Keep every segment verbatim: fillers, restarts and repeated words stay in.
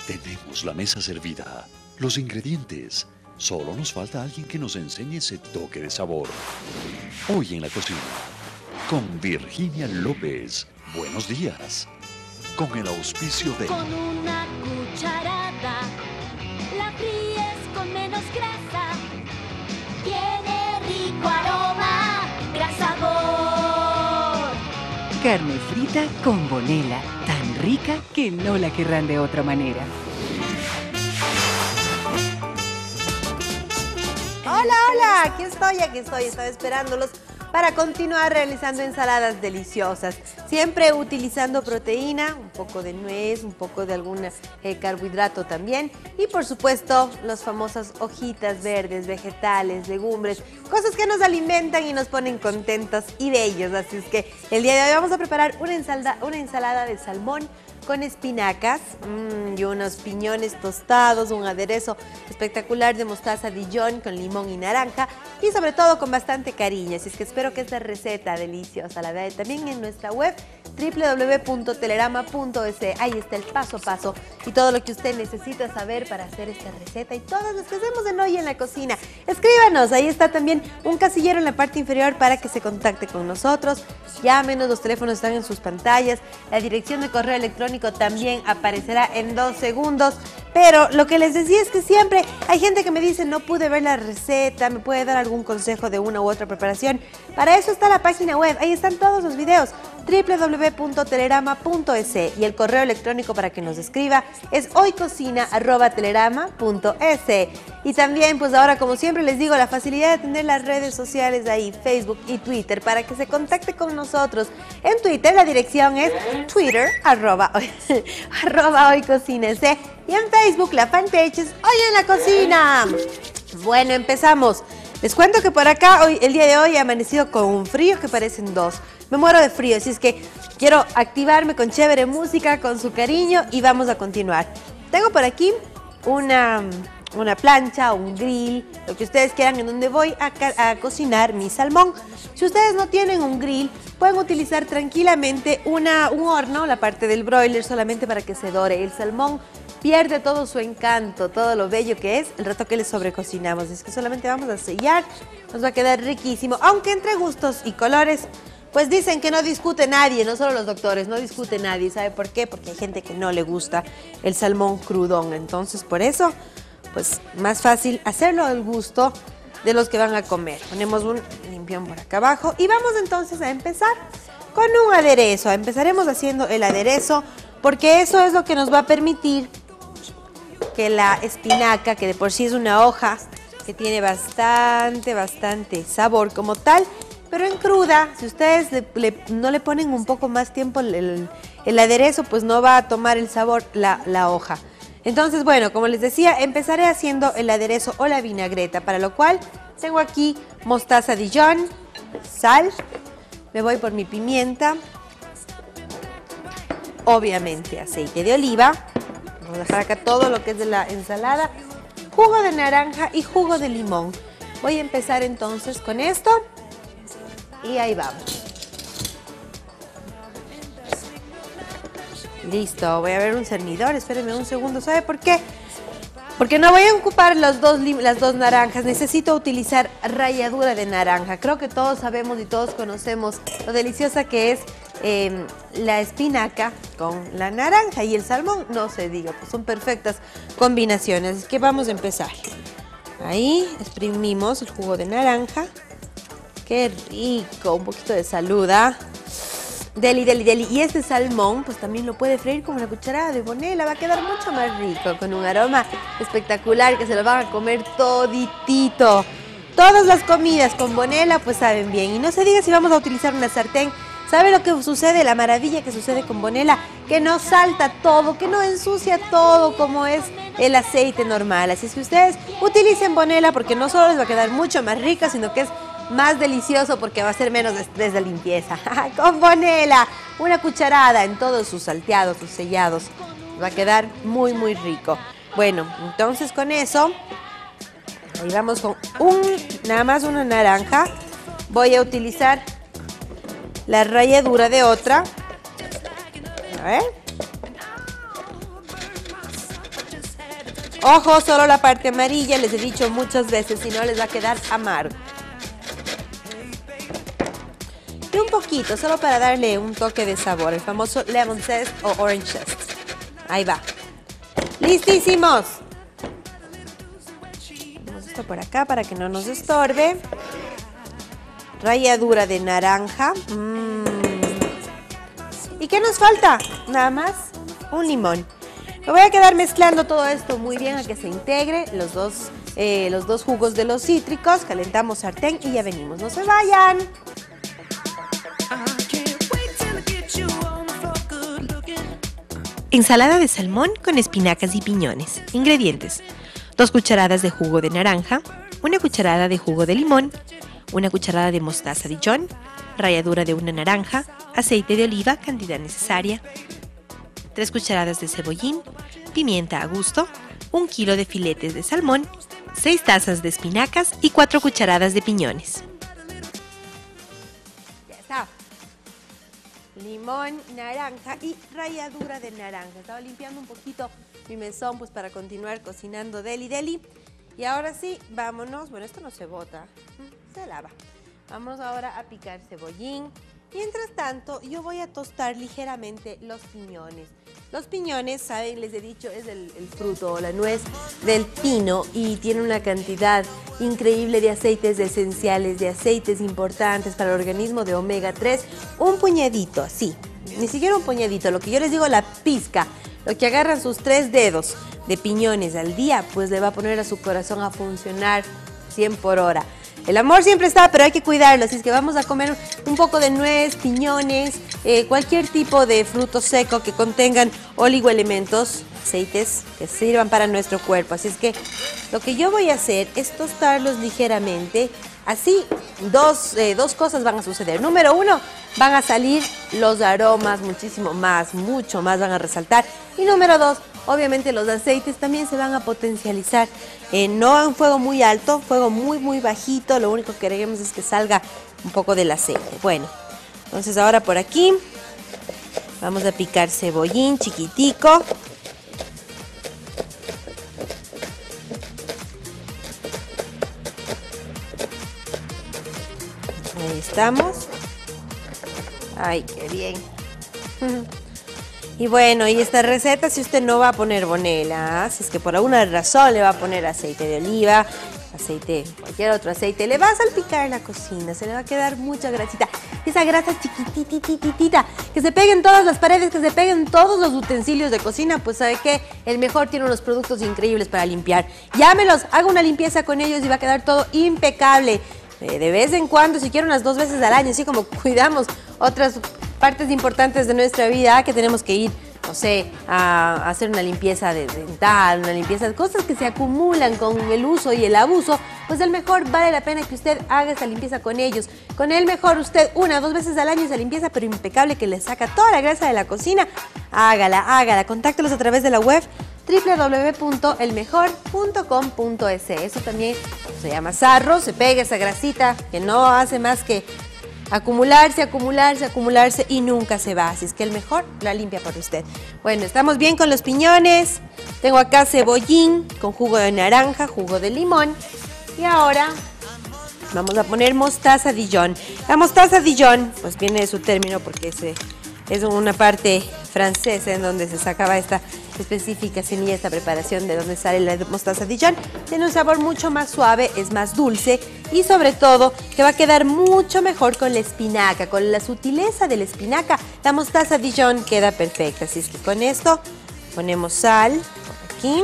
Tenemos la mesa servida, los ingredientes. Solo nos falta alguien que nos enseñe ese toque de sabor. Hoy en la cocina, con Virginia López. Buenos días. Con el auspicio de... Con una cucharada, la fríes con menos grasa. Tiene rico aroma, gran sabor. Carne frita con Bonella, tan rica que no la querrán de otra manera. Hola, hola, aquí estoy, aquí estoy, estaba esperándolos para continuar realizando ensaladas deliciosas, siempre utilizando proteína, un poco de nuez, un poco de algún eh, carbohidrato también y por supuesto las famosas hojitas verdes, vegetales, legumbres, cosas que nos alimentan y nos ponen contentos y bellos. Así es que el día de hoy vamos a preparar una ensalada, una ensalada de salmón con espinacas mmm, y unos piñones tostados, un aderezo espectacular de mostaza Dijon con limón y naranja y sobre todo con bastante cariño. Así es que espero que esta receta deliciosa la vean también en nuestra web doble u doble u doble u punto telerama punto es. Ahí está el paso a paso y todo lo que usted necesita saber para hacer esta receta y todas las que hacemos en Hoy en la Cocina. Escríbanos, ahí está también un casillero en la parte inferior para que se contacte con nosotros. Llámenos, los teléfonos están en sus pantallas, la dirección de correo electrónico también aparecerá en dos segundos. Pero lo que les decía es que siempre hay gente que me dice no pude ver la receta, me puede dar algún consejo de una u otra preparación. Para eso está la página web, ahí están todos los videos, doble u doble u doble u punto telerama punto es y el correo electrónico para que nos escriba es hoycocina arroba telerama punto es. Y también pues ahora como siempre les digo la facilidad de tener las redes sociales ahí, Facebook y Twitter para que se contacte con nosotros. En Twitter la dirección es twitter arroba, arroba hoycocina es y en Facebook la fanpage es Hoy en la Cocina. Bueno, empezamos. Les cuento que por acá hoy, el día de hoy he amanecido con un frío que parecen dos. Me muero de frío, así es que quiero activarme con chévere música, con su cariño y vamos a continuar. Tengo por aquí una, una plancha, un grill, lo que ustedes quieran, en donde voy a, a cocinar mi salmón. Si ustedes no tienen un grill, pueden utilizar tranquilamente una, un horno, la parte del broiler, solamente para que se dore el salmón. Pierde todo su encanto, todo lo bello que es el rato que le sobrecocinamos. Es que solamente vamos a sellar, nos va a quedar riquísimo. Aunque entre gustos y colores, pues dicen que no discute nadie, no solo los doctores, no discute nadie. ¿Sabe por qué? Porque hay gente que no le gusta el salmón crudón. Entonces, por eso, pues más fácil hacerlo al gusto de los que van a comer. Ponemos un limpión por acá abajo y vamos entonces a empezar con un aderezo. Empezaremos haciendo el aderezo porque eso es lo que nos va a permitir que la espinaca, que de por sí es una hoja que tiene bastante, bastante sabor como tal, pero en cruda, si ustedes le, le, no le ponen un poco más tiempo el, el, el aderezo, pues no va a tomar el sabor la, la hoja. Entonces, bueno, como les decía, empezaré haciendo el aderezo o la vinagreta, para lo cual tengo aquí mostaza Dijon, sal, me voy por mi pimienta, obviamente aceite de oliva. Vamos a dejar acá todo lo que es de la ensalada, jugo de naranja y jugo de limón. Voy a empezar entonces con esto y ahí vamos. Listo, voy a ver un cernidor, espérenme un segundo. ¿Sabe por qué? Porque no voy a ocupar los dos, las dos naranjas, necesito utilizar ralladura de naranja. Creo que todos sabemos y todos conocemos lo deliciosa que es eh, la espinaca con la naranja y el salmón, no se diga, pues son perfectas combinaciones. Así que vamos a empezar. Ahí exprimimos el jugo de naranja. Qué rico, un poquito de salud, ¿ah? Deli, deli, deli. Y este salmón, pues también lo puede freír con una cucharada de Bonella. Va a quedar mucho más rico, con un aroma espectacular que se lo van a comer toditito. Todas las comidas con Bonella, pues saben bien. Y no se diga si vamos a utilizar una sartén. ¿Sabe lo que sucede? La maravilla que sucede con Bonella, que no salta todo, que no ensucia todo como es el aceite normal. Así es que ustedes utilicen Bonella porque no solo les va a quedar mucho más rica, sino que es más delicioso porque va a ser menos estrés de limpieza. Con Bonella, una cucharada en todos sus salteados, sus sellados. Va a quedar muy, muy rico. Bueno, entonces con eso, ahí vamos con un, nada más una naranja. Voy a utilizar la ralladura de otra. A ver. Ojo, solo la parte amarilla, les he dicho muchas veces, si no les va a quedar amargo. Y un poquito, solo para darle un toque de sabor, el famoso lemon zest o orange zest. Ahí va. ¡Listísimos! Ponemos esto por acá para que no nos estorbe. Ralladura de naranja. Mm. ¿Y qué nos falta? Nada más un limón. Me voy a quedar mezclando todo esto muy bien a que se integre los dos, eh, los dos jugos de los cítricos. Calentamos sartén y ya venimos. ¡No se vayan! Ensalada de salmón con espinacas y piñones. Ingredientes: dos cucharadas de jugo de naranja, una cucharada de jugo de limón, una cucharada de mostaza Dijon, ralladura de una naranja, aceite de oliva, cantidad necesaria, tres cucharadas de cebollín, pimienta a gusto, un kilo de filetes de salmón, seis tazas de espinacas y cuatro cucharadas de piñones. Ya está. Limón, naranja y ralladura de naranja. Estaba limpiando un poquito mi mesón pues para continuar cocinando deli deli. Y ahora sí, vámonos. Bueno, esto no se bota, se lava. Vamos ahora a picar cebollín. Mientras tanto, yo voy a tostar ligeramente los piñones. Los piñones, saben, les he dicho, es el, el fruto o la nuez del pino y tiene una cantidad increíble de aceites esenciales, de aceites importantes para el organismo de omega tres. Un puñadito, así, ni siquiera un puñadito, lo que yo les digo, la pizca, lo que agarran sus tres dedos de piñones al día, pues le va a poner a su corazón a funcionar cien por hora. El amor siempre está, pero hay que cuidarlo, así es que vamos a comer un poco de nuez, piñones, eh, cualquier tipo de fruto seco que contengan oligoelementos, aceites que sirvan para nuestro cuerpo. Así es que lo que yo voy a hacer es tostarlos ligeramente. Así, dos, eh, dos cosas van a suceder. Número uno, van a salir los aromas muchísimo más, mucho más van a resaltar. Y número dos, obviamente los aceites también se van a potencializar. Eh, no en fuego muy alto, fuego muy muy bajito, lo único que queremos es que salga un poco del aceite. Bueno, entonces ahora por aquí vamos a picar cebollín chiquitico. Ahí estamos. Ay, qué bien. Y bueno, y esta receta, si usted no va a poner bonela, si es que por alguna razón le va a poner aceite de oliva, aceite, cualquier otro aceite, le va a salpicar en la cocina, se le va a quedar mucha grasita. Esa grasa chiquititititita, que se peguen todas las paredes, que se peguen todos los utensilios de cocina, pues ¿sabe qué? El Mejor tiene unos productos increíbles para limpiar. Llámelos, haga una limpieza con ellos y va a quedar todo impecable. Eh, de vez en cuando, si quiere unas dos veces al año, así como cuidamos otras partes importantes de nuestra vida, que tenemos que ir, no sé, a hacer una limpieza de dental, una limpieza de cosas que se acumulan con el uso y el abuso, pues el Mejor vale la pena que usted haga esa limpieza con ellos. Con el Mejor usted una, dos veces al año esa limpieza, pero impecable, que le saca toda la grasa de la cocina. Hágala, hágala, contáctelos a través de la web doble u doble u doble u punto el mejor punto com punto es. Eso también se llama sarro, se pega esa grasita que no hace más que acumularse, acumularse, acumularse y nunca se va. Así es que el Mejor la limpia por usted. Bueno, estamos bien con los piñones. Tengo acá cebollín con jugo de naranja, jugo de limón. Y ahora vamos a poner mostaza Dijon. La mostaza Dijon, pues viene de su término porque es, es una parte francesa en donde se sacaba esta específica semilla, esta preparación de donde sale la mostaza Dijon. Tiene un sabor mucho más suave, es más dulce y sobre todo que va a quedar mucho mejor con la espinaca, con la sutileza de la espinaca. La mostaza Dijon queda perfecta, así es que con esto ponemos sal por aquí.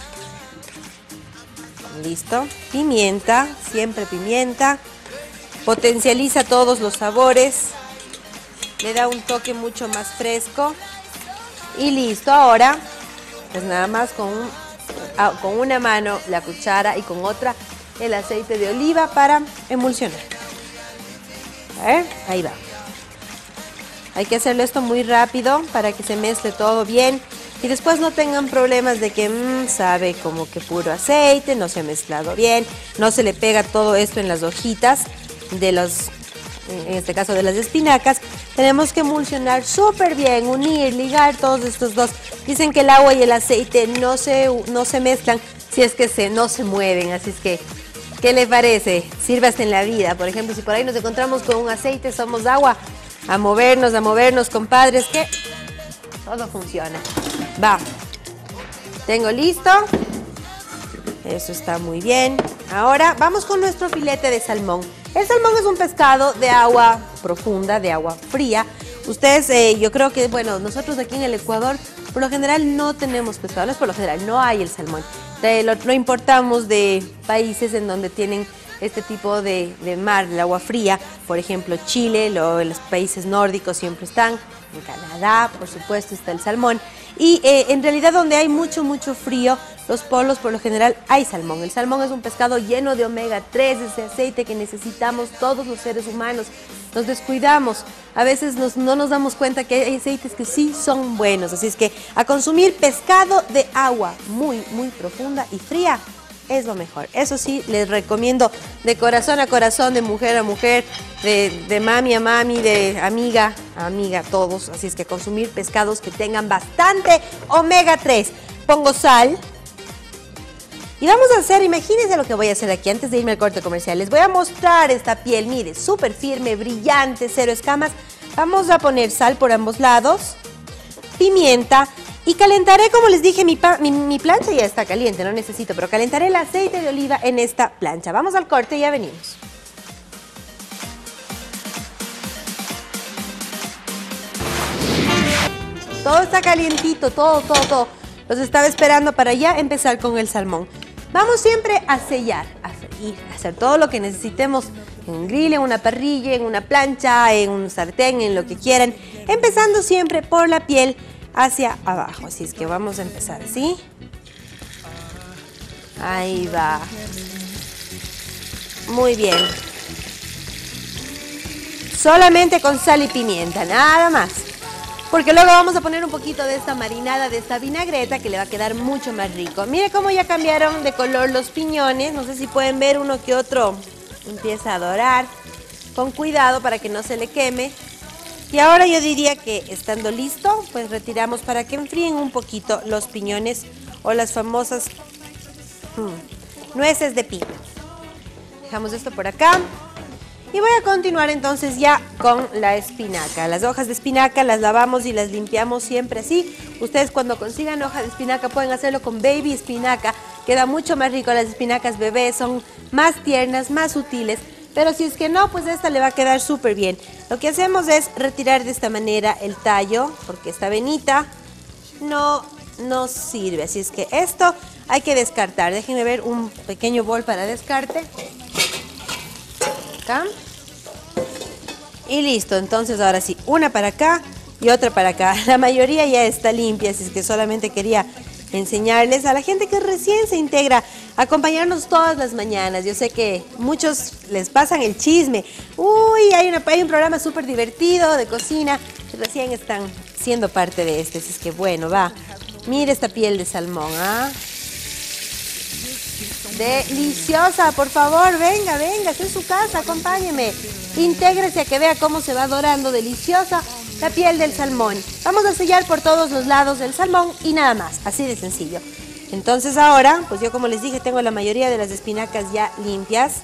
Listo, pimienta, siempre pimienta, potencializa todos los sabores, le da un toque mucho más fresco y listo. Ahora pues nada más con, un, con una mano la cuchara y con otra el aceite de oliva para emulsionar. A ver, ahí va. Hay que hacerlo esto muy rápido para que se mezcle todo bien y después no tengan problemas de que mmm, sabe como que puro aceite, no se ha mezclado bien, no se le pega todo esto en las hojitas de los, en este caso de las espinacas, tenemos que emulsionar súper bien, unir, ligar todos estos dos. Dicen que el agua y el aceite no se, no se mezclan si es que se, no se mueven, así es que, ¿qué le parece? Sirve hasta en la vida. Por ejemplo, si por ahí nos encontramos con un aceite, somos agua, a movernos, a movernos, compadres, que todo funciona. Va, tengo listo. Eso está muy bien. Ahora vamos con nuestro filete de salmón. El salmón es un pescado de agua profunda, de agua fría. Ustedes, eh, yo creo que, bueno, nosotros aquí en el Ecuador, por lo general no tenemos pescado, no es por lo general, no hay el salmón. Eh, lo, lo importamos de países en donde tienen este tipo de, de mar, el agua fría. Por ejemplo, Chile, lo, los países nórdicos siempre están. En Canadá, por supuesto, está el salmón. Y eh, en realidad donde hay mucho, mucho frío, los polos por lo general hay salmón. El salmón es un pescado lleno de omega tres, ese aceite que necesitamos todos los seres humanos. Nos descuidamos, a veces nos, no nos damos cuenta que hay aceites que sí son buenos. Así es que a consumir pescado de agua muy, muy profunda y fría es lo mejor. Eso sí, les recomiendo de corazón a corazón, de mujer a mujer, de, de mami a mami, de amiga a amiga, todos. Así es que consumir pescados que tengan bastante omega tres. Pongo sal. Y vamos a hacer, imagínense lo que voy a hacer aquí antes de irme al corte comercial. Les voy a mostrar esta piel, mire, súper firme, brillante, cero escamas. Vamos a poner sal por ambos lados, pimienta y calentaré, como les dije, mi, mi, mi plancha ya está caliente, no necesito, pero calentaré el aceite de oliva en esta plancha. Vamos al corte y ya venimos. Todo está calientito, todo, todo, todo. Los estaba esperando para ya empezar con el salmón. Vamos siempre a sellar, a freír, a hacer todo lo que necesitemos en un grill, en una parrilla, en una plancha, en un sartén, en lo que quieran. Empezando siempre por la piel hacia abajo. Así es que vamos a empezar así. Ahí va. Muy bien. Solamente con sal y pimienta, nada más. Porque luego vamos a poner un poquito de esta marinada, de esta vinagreta, que le va a quedar mucho más rico. Mire cómo ya cambiaron de color los piñones. No sé si pueden ver, uno que otro empieza a dorar. Con cuidado para que no se le queme. Y ahora yo diría que estando listo, pues retiramos para que enfríen un poquito los piñones o las famosas hmm, nueces de piña. Dejamos esto por acá. Y voy a continuar entonces ya con la espinaca. Las hojas de espinaca las lavamos y las limpiamos siempre así. Ustedes cuando consigan hoja de espinaca pueden hacerlo con baby espinaca. Queda mucho más rico. Las espinacas bebés son más tiernas, más sutiles. Pero si es que no, pues esta le va a quedar súper bien. Lo que hacemos es retirar de esta manera el tallo, porque esta venita no nos sirve. Así es que esto hay que descartar. Déjenme ver un pequeño bol para descarte. Acá. Y listo, entonces ahora sí, una para acá y otra para acá. La mayoría ya está limpia, así es que solamente quería enseñarles a la gente que recién se integra a acompañarnos todas las mañanas. Yo sé que muchos les pasan el chisme. Uy, hay, una, hay un programa súper divertido de cocina. Recién están siendo parte de este, así es que bueno, va. Mire esta piel de salmón, ¿ah? Deliciosa, por favor, venga, venga, está en su casa, acompáñeme. Intégrese a que vea cómo se va dorando, deliciosa la piel del salmón. Vamos a sellar por todos los lados del salmón y nada más, así de sencillo. Entonces ahora, pues yo como les dije, tengo la mayoría de las espinacas ya limpias.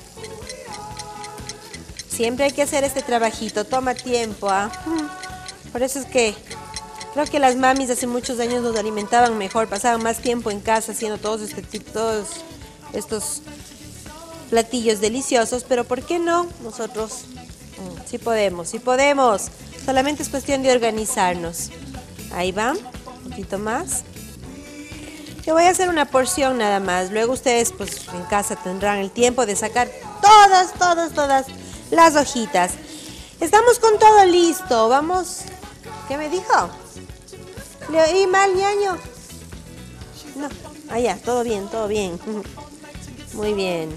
Siempre hay que hacer este trabajito, toma tiempo, ¿ah? Por eso es que creo que las mamis hace muchos años nos alimentaban mejor, pasaban más tiempo en casa haciendo todos este tipo, todos estos platillos deliciosos, pero ¿por qué no? Nosotros mm, sí podemos, sí podemos. Solamente es cuestión de organizarnos. Ahí va, un poquito más. Yo voy a hacer una porción nada más. Luego ustedes pues en casa tendrán el tiempo de sacar todas, todas, todas las hojitas. Estamos con todo listo. Vamos. ¿Qué me dijo? ¿Le oí mal, ñaño? No. Ah, ya, todo bien, todo bien. Muy bien.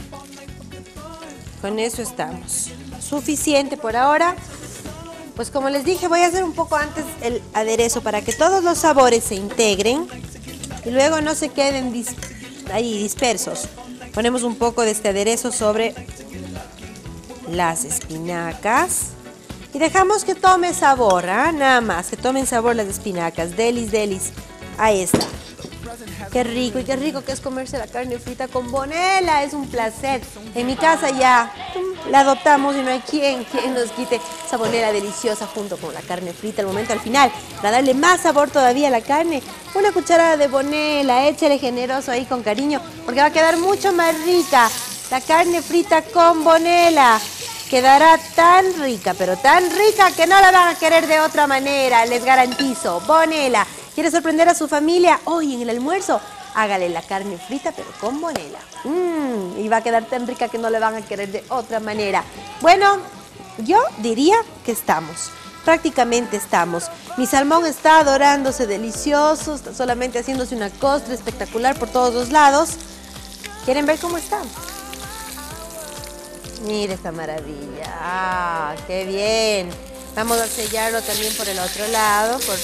Con eso estamos. Suficiente por ahora. Pues como les dije, voy a hacer un poco antes el aderezo para que todos los sabores se integren y luego no se queden dis ahí dispersos. Ponemos un poco de este aderezo sobre las espinacas. Y dejamos que tome sabor, ¿ah? Nada más, que tomen sabor las espinacas. Delis, delis. Ahí está. Qué rico y qué rico que es comerse la carne frita con bonela, es un placer. En mi casa ya la adoptamos y no hay quien, quien nos quite esa bonela deliciosa junto con la carne frita. Al momento al final, para darle más sabor todavía a la carne, una cucharada de bonela, échale generoso ahí con cariño, porque va a quedar mucho más rica. La carne frita con bonela quedará tan rica, pero tan rica que no la van a querer de otra manera, les garantizo. Bonela. ¿Quiere sorprender a su familia? Hoy en el almuerzo, hágale la carne frita, pero con bonela. Mmm, y va a quedar tan rica que no le van a querer de otra manera. Bueno, yo diría que estamos. Prácticamente estamos. Mi salmón está dorándose delicioso, está solamente haciéndose una costra espectacular por todos los lados. ¿Quieren ver cómo está? Mire esta maravilla. ¡Ah, qué bien! Vamos a sellarlo también por el otro lado, por...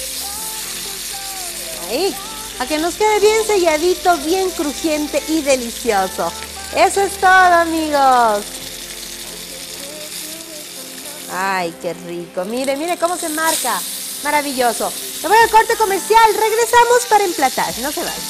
ahí, a que nos quede bien selladito, bien crujiente y delicioso. Eso es todo, amigos. Ay, qué rico. Mire, mire cómo se marca. Maravilloso. Me voy al corte comercial. Regresamos para emplatar. No se vayan.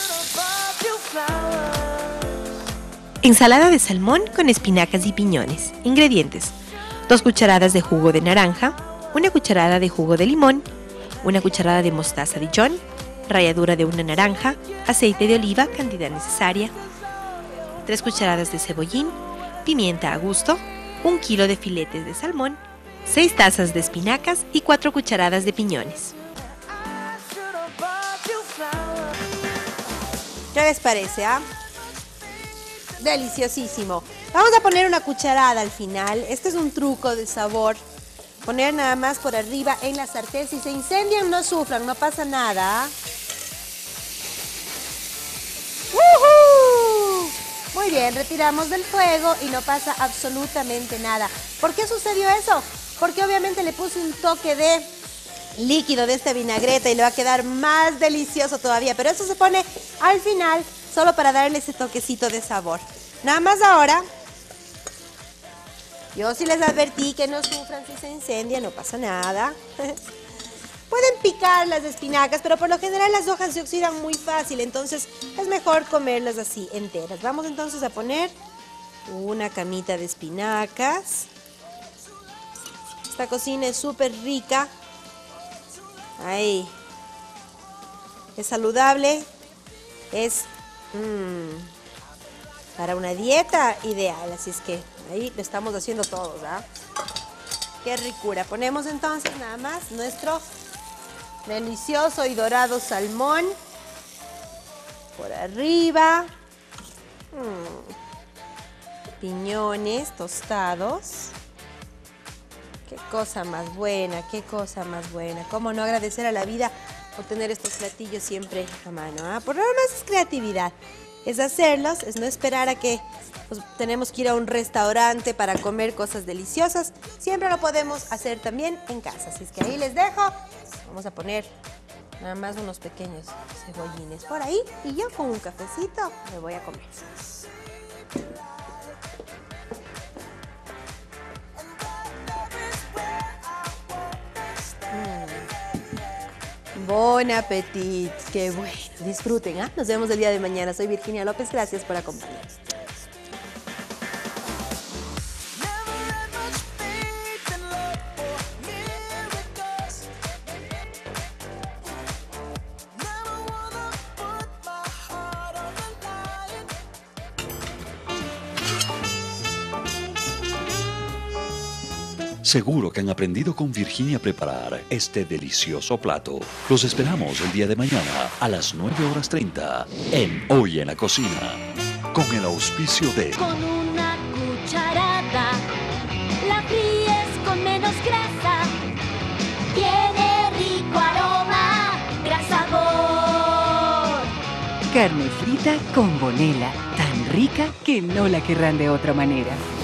Ensalada de salmón con espinacas y piñones. Ingredientes: dos cucharadas de jugo de naranja, una cucharada de jugo de limón, una cucharada de mostaza Dijon, ralladura de una naranja, aceite de oliva, cantidad necesaria, tres cucharadas de cebollín, pimienta a gusto, un kilo de filetes de salmón, seis tazas de espinacas y cuatro cucharadas de piñones. ¿Qué les parece, ah? Deliciosísimo. Vamos a poner una cucharada al final. Este es un truco de sabor. Poner nada más por arriba en la sartén. Si se incendian, no sufran, no pasa nada. ¡Woohoo! Muy bien, retiramos del fuego y no pasa absolutamente nada. ¿Por qué sucedió eso? Porque obviamente le puse un toque de líquido de esta vinagreta y le va a quedar más delicioso todavía. Pero eso se pone al final solo para darle ese toquecito de sabor. Nada más ahora, yo sí les advertí que no sufran si se incendia, no pasa nada. Pueden picar las espinacas, pero por lo general las hojas se oxidan muy fácil, entonces es mejor comerlas así, enteras. Vamos entonces a poner una camita de espinacas. Esta cocina es súper rica. Ahí. Es saludable. Es mmm, para una dieta ideal, así es que ahí lo estamos haciendo todos, ¿ah? Qué ricura. Ponemos entonces nada más nuestro delicioso y dorado salmón por arriba. Mm. Piñones tostados. Qué cosa más buena, qué cosa más buena. Cómo no agradecer a la vida por tener estos platillos siempre a mano, ¿ah? Por lo demás es creatividad. Es hacerlos, es no esperar a que pues, tenemos que ir a un restaurante para comer cosas deliciosas. Siempre lo podemos hacer también en casa. Así es que ahí les dejo. Vamos a poner nada más unos pequeños cebollines por ahí. Y yo con un cafecito me voy a comer. Mm. Bon appetit. Qué bueno. Disfruten, ¿ah? Nos vemos el día de mañana. Soy Virginia López. Gracias por acompañarnos. Seguro que han aprendido con Virginia a preparar este delicioso plato. Los esperamos el día de mañana a las nueve horas treinta en Hoy en la Cocina, con el auspicio de... Con una cucharada la fríes con menos grasa. Tiene rico aroma, gran sabor. Carne frita con bonela, tan rica que no la querrán de otra manera.